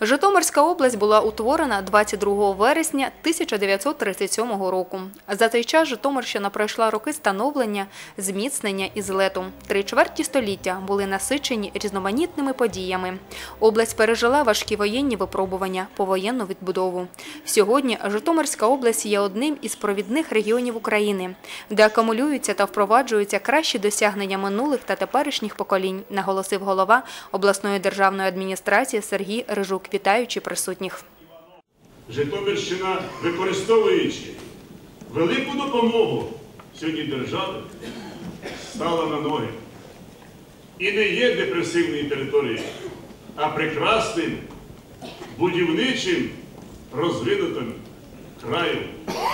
Житомирська область була утворена 22 вересня 1937 року. За цей час Житомирщина пройшла роки становлення, зміцнення і злету. 3/4 століття були насичені різноманітними подіями. Область пережила важкі воєнні випробування, повоєнну відбудову. Сьогодні Житомирська область є одним із провідних регіонів України, де акумулюються та впроваджуються кращі досягнення минулих та теперішніх поколінь, наголосив голова обласної державної адміністрації Сергій Рижук, вітаючи присутніх. Житомирщина, використовуючи велику допомогу сьогодні держави, стала на ноги. І не є депресивною територією, а прекрасним, будівничим, розвинутим краєм.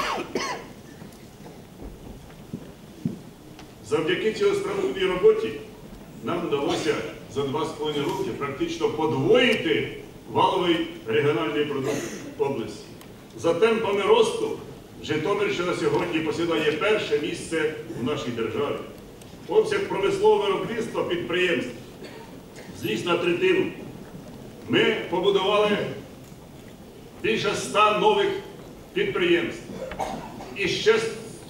Завдяки цілеспрямованій роботі нам вдалося за 2,5 роки практично подвоїти валовий регіональний продукт області. За темпами росту Житомирщина сьогодні посідає перше місце у нашій державі. Обсяг промислового виробництва підприємств зріс на третину. Ми побудували більше 100 нових підприємств. І ще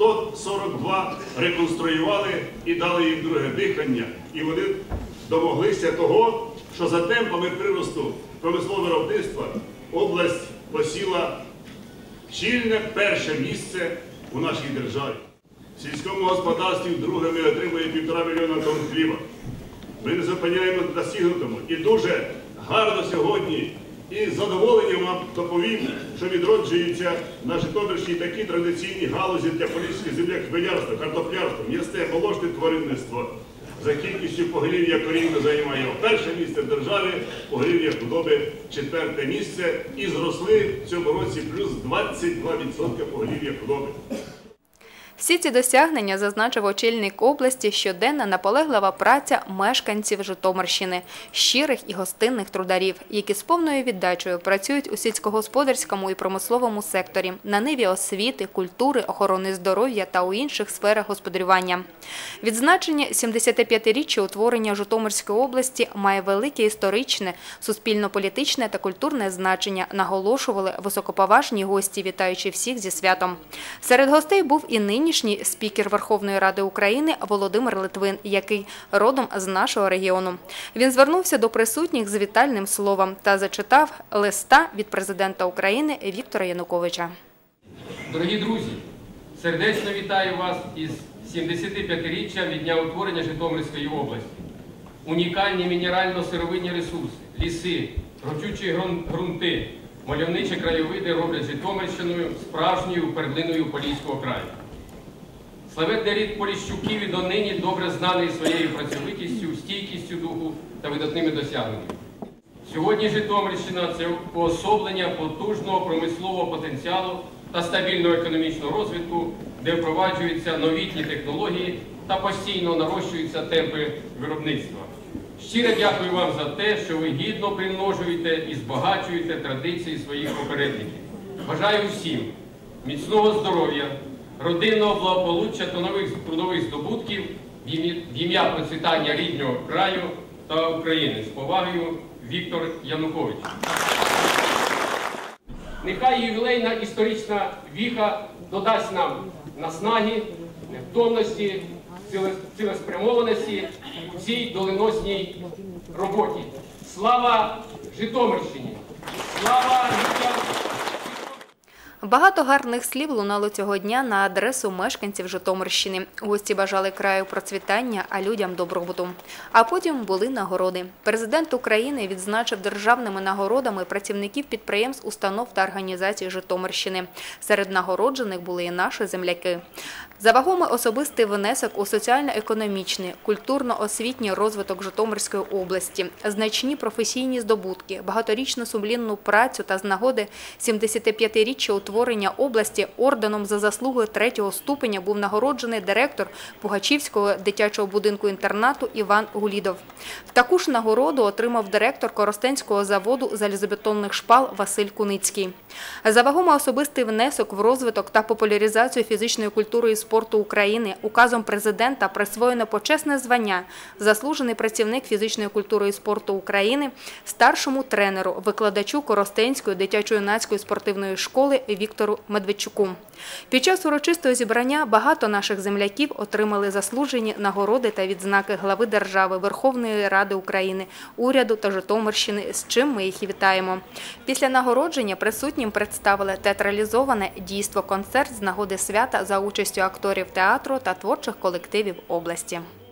142 реконструювали і дали їм друге дихання. І вони домоглися того, що за темпами приросту промислового виробництва область посіла чільне перше місце у нашій державі. В сільському господарстві вдруге ми отримуємо 1,5 мільйона тонн хліба. Ми не зупиняємо на досягнутому. І дуже гарно сьогодні і з задоволенням вам доповім, що відроджуються на Житомирщині такі традиційні галузі для поліської землі, як хмелярство, картоплярство, м'ясне, молочне тваринництво. За кількістю поголів'я корів займає перше місце в державі, поголів'я худоби 4-те місце і зросли в цьому році плюс 22% поголів'я худоби. Всі ці досягнення, зазначив очільник області, щоденна наполеглива праця мешканців Житомирщини, щирих і гостинних трударів, які з повною віддачею працюють у сільськогосподарському і промисловому секторі, на ниві освіти, культури, охорони здоров'я та у інших сферах господарювання. Відзначення 75-річчя утворення Житомирської області має велике історичне, суспільно-політичне та культурне значення, наголошували високоповажні гості, вітаючи всіх зі святом. Серед гостей був і нинішній спікер Верховної Ради України Володимир Литвин, який родом з нашого регіону. Він звернувся до присутніх з вітальним словом та зачитав листа від президента України Віктора Януковича. Дорогі друзі, сердечно вітаю вас із 75-річчя від дня утворення Житомирської області. Унікальні мінерально-сировинні ресурси, ліси, родючі ґрунти, мальовничі краєвиди роблять Житомирщиною справжньою перлиною Поліського краю. Славетний рід Поліщуків і донині добре знаний своєю працьовитістю, стійкістю духу та видатними досягненнями. Сьогодні Житомирщина – це уособлення потужного промислового потенціалу та стабільного економічного розвитку, де впроваджуються новітні технології та постійно нарощуються темпи виробництва. Щиро дякую вам за те, що ви гідно примножуєте і збагачуєте традиції своїх попередників. Бажаю всім міцного здоров'я, родинного благополуччя та нових трудових здобутків в ім'я процвітання рідного краю та України. З повагою, Віктор Янукович. Нехай ювілейна історична віха додасть нам наснаги, невтомності, цілеспрямованості у цій доленосній роботі. Слава Житомирщині! Слава людям! Багато гарних слів лунало цього дня на адресу мешканців Житомирщини. Гості бажали краю процвітання, а людям добробуту. А потім були нагороди. Президент України відзначив державними нагородами працівників підприємств, установ та організацій Житомирщини. Серед нагороджених були і наші земляки. За вагомий особистий внесок у соціально-економічний, культурно-освітній розвиток Житомирської області, значні професійні здобутки, багаторічну сумлінну працю та з нагоди 75-річчя утворення області орденом за заслуги 3-го ступеня був нагороджений директор Пугачівського дитячого будинку-інтернату Іван Гулідов. Таку ж нагороду отримав директор Коростенського заводу залізобетонних шпал Василь Куницький. За вагомий особистий внесок в розвиток та популяризацію фізичної культури і спорту України указом президента присвоєно почесне звання «Заслужений працівник фізичної культури і спорту України» старшому тренеру, викладачу Коростенської дитячо-юнацької спортивної школи Віктору Медведчуку. Під час урочистого зібрання багато наших земляків отримали заслужені нагороди та відзнаки глави держави, Верховної Ради України, уряду та Житомирщини, з чим ми їх і вітаємо. Після нагородження присутнім представили театралізоване дійство-концерт з нагоди свята за участю акторів театру та творчих колективів області.